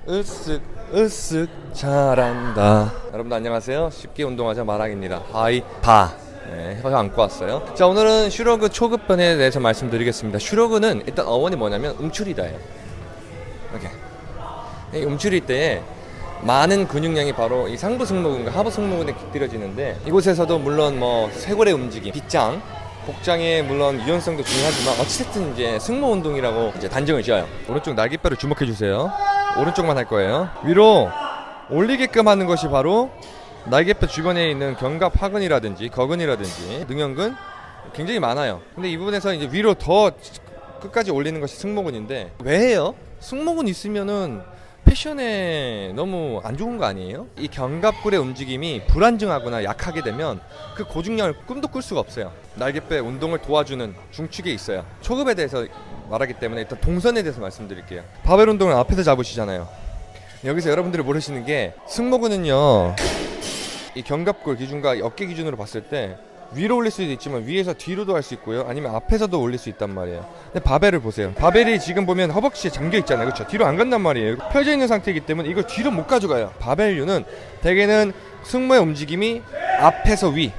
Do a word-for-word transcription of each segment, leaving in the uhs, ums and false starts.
으쓱 으쓱 잘한다. 여러분들 안녕하세요. 쉽게 운동하자 마랑입니다. 하이 바 네, 해서 안고 왔어요. 자, 오늘은 슈러그 초급편에 대해서 말씀드리겠습니다. 슈러그는 일단 어원이 뭐냐면 움츠리다예요. 이렇게 이 움츠릴 때에 많은 근육량이 바로 이 상부 승모근과 하부 승모근에 깃들여지는데, 이곳에서도 물론 뭐 쇄골의 움직임, 빗장, 복장의 물론 유연성도 중요하지만 어찌됐든 이제 승모 운동이라고 이제 단정을 지어요. 오른쪽 날개뼈를 주목해 주세요. 오른쪽만 할 거예요. 위로 올리게끔 하는 것이 바로 날개뼈 주변에 있는 견갑 하근이라든지 거근이라든지 능형근 굉장히 많아요. 근데 이 부분에서 이제 위로 더 끝까지 올리는 것이 승모근인데, 왜 해요? 승모근 있으면은 패션에 너무 안 좋은 거 아니에요? 이 견갑골의 움직임이 불안정하거나 약하게 되면 그 고중량을 꿈도 꿀 수가 없어요. 날개뼈 운동을 도와주는 중축에 있어요. 초급에 대해서 말하기 때문에 일단 동선에 대해서 말씀드릴게요. 바벨 운동을 앞에서 잡으시잖아요. 여기서 여러분들이 모르시는 게, 승모근은요 이 견갑골 기준과 어깨 기준으로 봤을 때 위로 올릴 수도 있지만 위에서 뒤로도 할 수 있고요, 아니면 앞에서도 올릴 수 있단 말이에요. 근데 바벨을 보세요. 바벨이 지금 보면 허벅지에 잠겨 있잖아요. 그렇죠? 뒤로 안 간단 말이에요. 펴져 있는 상태이기 때문에 이걸 뒤로 못 가져가요. 바벨류는 대개는 승모의 움직임이 앞에서 위,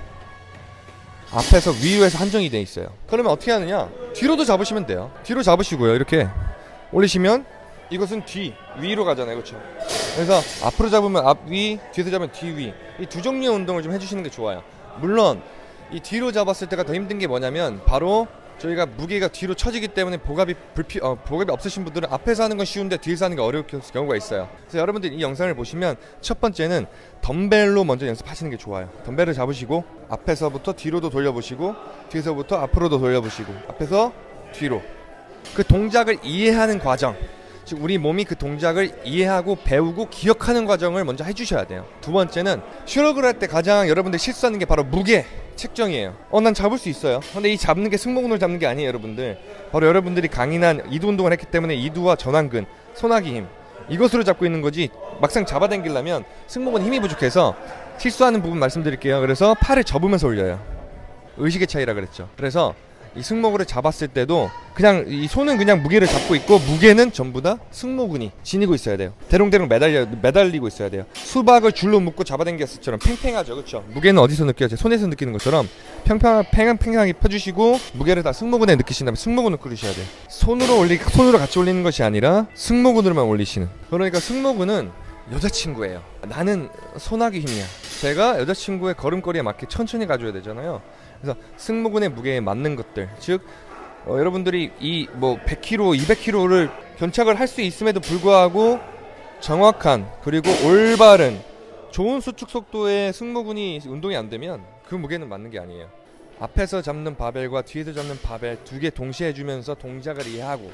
앞에서 위로에서 한정이 돼 있어요. 그러면 어떻게 하느냐? 뒤로도 잡으시면 돼요. 뒤로 잡으시고요, 이렇게 올리시면 이것은 뒤, 위로 가잖아요. 그렇죠? 그래서 앞으로 잡으면 앞, 위, 뒤에서 잡으면 뒤, 위. 이 두 종류의 운동을 좀 해주시는 게 좋아요. 물론 이 뒤로 잡았을 때가 더 힘든 게 뭐냐면, 바로 저희가 무게가 뒤로 처지기 때문에 복압이 불피, 어, 복압이 없으신 분들은 앞에서 하는 건 쉬운데 뒤에서 하는 게 어려울 경우가 있어요. 그래서 여러분들 이 영상을 보시면 첫 번째는 덤벨로 먼저 연습하시는 게 좋아요. 덤벨을 잡으시고 앞에서부터 뒤로도 돌려보시고 뒤에서부터 앞으로도 돌려보시고 앞에서 뒤로, 그 동작을 이해하는 과정, 즉 우리 몸이 그 동작을 이해하고 배우고 기억하는 과정을 먼저 해주셔야 돼요. 두 번째는 슈러그를 할 때 가장 여러분들 실수하는 게 바로 무게 책정이에요. 어, 난 잡을 수 있어요. 근데 이 잡는 게 승모근을 잡는 게 아니에요. 여러분들, 바로 여러분들이 강인한 이두 운동을 했기 때문에 이두와 전완근, 손아귀 힘, 이것으로 잡고 있는 거지, 막상 잡아당기려면 승모근 힘이 부족해서 실수하는 부분 말씀드릴게요. 그래서 팔을 접으면서 올려요. 의식의 차이라 그랬죠. 그래서 이 승모근을 잡았을 때도 그냥 이 손은 그냥 무게를 잡고 있고, 무게는 전부 다 승모근이 지니고 있어야 돼요. 대롱대롱 매달려, 매달리고 있어야 돼요. 수박을 줄로 묶고 잡아당겼을 때처럼 팽팽하죠. 그렇죠? 무게는 어디서 느껴져요? 손에서 느끼는 것처럼 평평, 팽팽하게 펴주시고, 무게를 다 승모근에 느끼신 다음에 승모근을 끌으셔야 돼요. 손으로 올리, 손으로 같이 올리는 것이 아니라 승모근으로만 올리시는. 그러니까 승모근은 여자친구예요. 나는 손아귀 힘이야. 제가 여자친구의 걸음걸이에 맞게 천천히 가줘야 되잖아요. 그래서 승모근의 무게에 맞는 것들, 즉 어, 여러분들이 이 뭐 백 킬로그램, 이백 킬로그램를 견착을 할 수 있음에도 불구하고 정확한, 그리고 올바른 좋은 수축 속도의 승모근이 운동이 안 되면 그 무게는 맞는 게 아니에요. 앞에서 잡는 바벨과 뒤에서 잡는 바벨 두 개 동시에 해주면서 동작을 이해하고,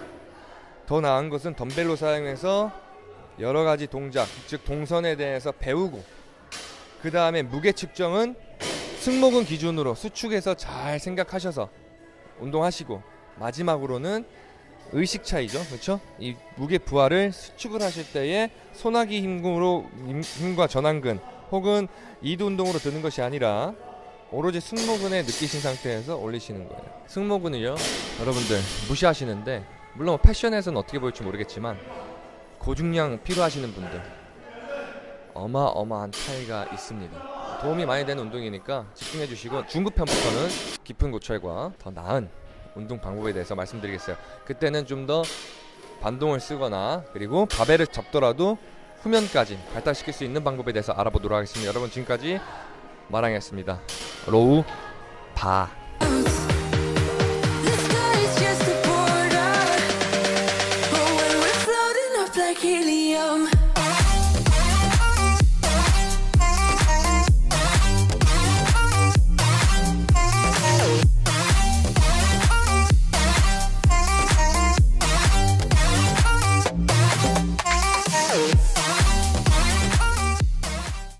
더 나은 것은 덤벨로 사용해서 여러 가지 동작, 즉 동선에 대해서 배우고, 그 다음에 무게 측정은 승모근 기준으로 수축해서 잘 생각하셔서 운동하시고, 마지막으로는 의식 차이죠. 그렇죠? 이 무게 부하를 수축을 하실 때에 손아귀 힘으로, 힘과 전완근 혹은 이두 운동으로 드는 것이 아니라 오로지 승모근에 느끼신 상태에서 올리시는 거예요. 승모근을요, 여러분들 무시하시는데, 물론 패션에서는 어떻게 보일지 모르겠지만 고중량 필요하시는 분들 어마어마한 차이가 있습니다. 도움이 많이 되는 운동이니까 집중해 주시고, 중급편부터는 깊은 고철과 더 나은 운동 방법에 대해서 말씀드리겠어요. 그때는 좀 더 반동을 쓰거나, 그리고 바벨을 잡더라도 후면까지 발달시킬 수 있는 방법에 대해서 알아보도록 하겠습니다. 여러분, 지금까지 마랑이었습니다. 로우 바. Healing